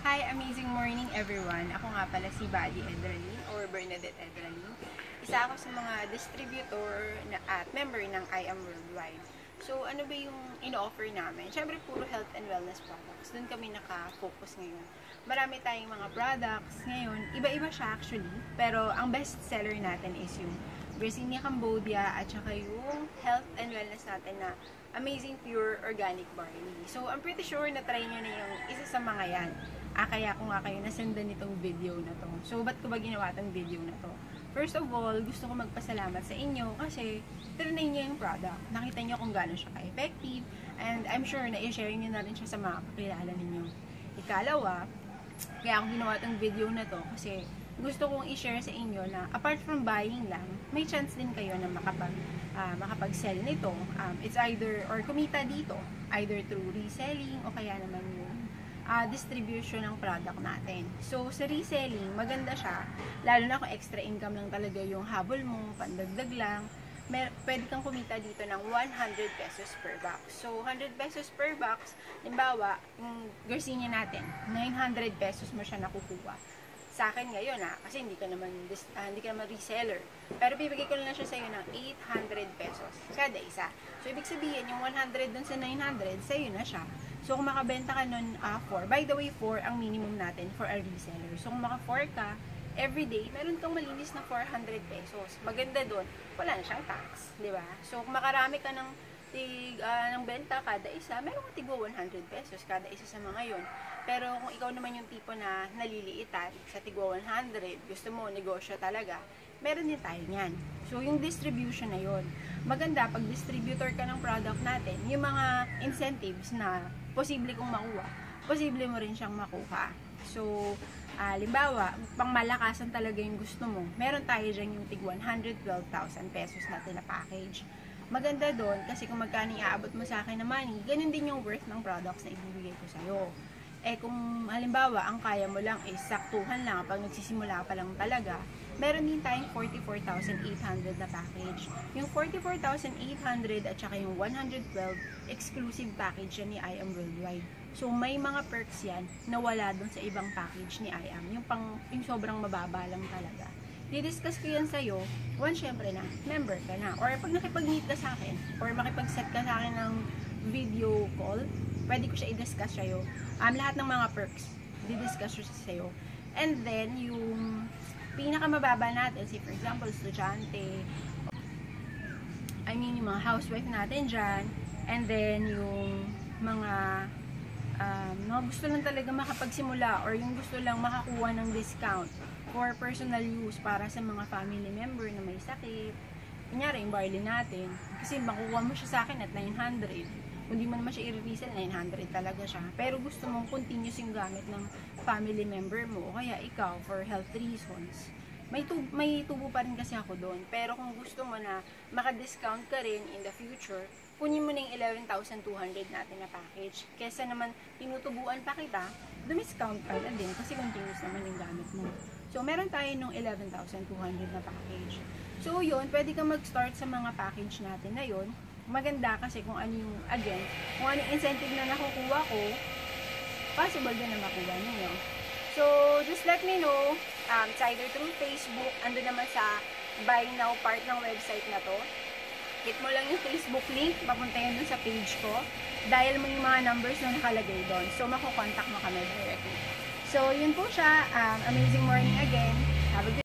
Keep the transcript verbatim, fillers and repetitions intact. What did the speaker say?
Hi, amazing morning everyone. Ako nga pala si Buddy Edralin or Bernadette Edralin. Isa ako sa mga distributor na, at member ng I Am Worldwide. So, ano ba yung ino-offer namin? Siyempre, puro health and wellness products. Doon kami naka-focus ngayon. Marami tayong mga products ngayon. Iba-iba siya actually. Pero, ang best seller natin is yung Garcinia Cambodia at saka yung health and wellness natin na Amazing Pure Organic Barley. So, I'm pretty sure na try nyo na yung isa sa mga yan. Ah, kaya ko nga kayo nasendan nitong video na to. So, ba't ko ba ginawa tong video na to? First of all, gusto ko magpasalamat sa inyo kasi trinay nyo yung product. Nakita nyo kung gaano siya ka-effective and I'm sure na i-share nyo na rin siya sa mga kakilala ninyo. Ikalawa, kaya ako ginawa tong video na to kasi gusto kong i-share sa inyo na apart from buying lang, may chance din kayo na makapag, uh, makapag-sell nito. Um, it's either, or kumita dito, either through reselling o kaya naman yung uh, distribution ng product natin. So, sa reselling, maganda siya. Lalo na kung extra income lang talaga yung habol mo, pandagdag lang. Mer pwede kang kumita dito ng one hundred pesos per box. So, one hundred pesos per box, limbawa, yung Garcinia natin, nine hundred pesos mo siya nakukuha. Sa akin ngayon ha, kasi hindi ka naman uh, hindi ka naman reseller. Pero bibigay ko lang siya sa iyo ng eight hundred pesos kada isa. So ibig sabihin yung one hundred dun sa nine hundred, sa iyo na siya. So kung makabenta ka nun uh, four, by the way four ang minimum natin for a reseller. So kung maka four ka everyday, meron kang malinis na four hundred pesos. Maganda doon, wala na siyang tax, di ba? So kung makarami ka ng tig uh, ng benta kada isa, meron kang tigwa one hundred pesos kada isa sa mga yon. Pero kung ikaw naman yung tipo na naliliitan sa tigwa one hundred, gusto mo negosyo talaga, meron din tayo niyan. So, yung distribution na yon. Maganda, pag distributor ka ng product natin, yung mga incentives na posible kong makuha, posible mo rin siyang makuha. So, uh, limbawa, pang malakasan talaga yung gusto mo, meron tayo dyan yung tig one hundred twelve thousand pesos natin na package. Maganda doon kasi kung magkano iaabot mo sa akin na money, ganun din yung worth ng products na ibibigay ko sa'yo. Eh kung halimbawa, ang kaya mo lang is saktuhan lang, pag nagsisimula pa lang talaga, meron din tayong forty-four thousand eight hundred na package. Yung forty-four thousand eight hundred at saka yung one hundred twelve, exclusive package yan ni I Am Worldwide. So may mga perks yan na wala dun sa ibang package ni I Am. Yung, pang, yung sobrang mababa lang talaga. Didiscuss ko yan sa'yo, one, syempre na, member ka na. Or pag nakipag-meet ka sa akin, or makipag-set ka sa akin ng video call, pwede ko siya i-discuss sa'yo. Um, lahat ng mga perks, di-discuss siya sa'yo. And then, yung pinakamababa natin, si for example, estudyante, I mean, yung mga housewife natin dyan, and then, yung mga, um, mga gusto lang talaga makapagsimula, or yung gusto lang makakuha ng discount for personal use para sa mga family member na may sakit. Kunyari, yung barley natin, kasi makukuha mo siya sa akin at nine hundred. Kung di mo naman siya i-resell, nine hundred talaga siya. Pero gusto mong continuous yung gamit ng family member mo, o kaya ikaw, for health reasons. May, tub may tubo pa rin kasi ako doon. Pero kung gusto mo na maka-discount ka rin in the future, kunin mo na yung eleven thousand two hundred natin na package. Kesa naman tinutubuan pa kita, dumiscount ka na din kasi continuous naman yung gamit mo. So, meron tayo nung eleven thousand two hundred na package. So, yun, pwede kang mag-start sa mga package natin na yun. Maganda kasi kung ano yung, again, kung ano yung incentive na nakukuha ko, possible din na makuha ninyo. So, just let me know, um, it's either through Facebook, ando naman sa Buy Now part ng website na to. Hit mo lang yung Facebook link, papunta yan dun sa page ko. Dial mo yung mga numbers na nakalagay doon. So, makukontak mo kami directly. So, yun po siya. Um, amazing morning again. Have a good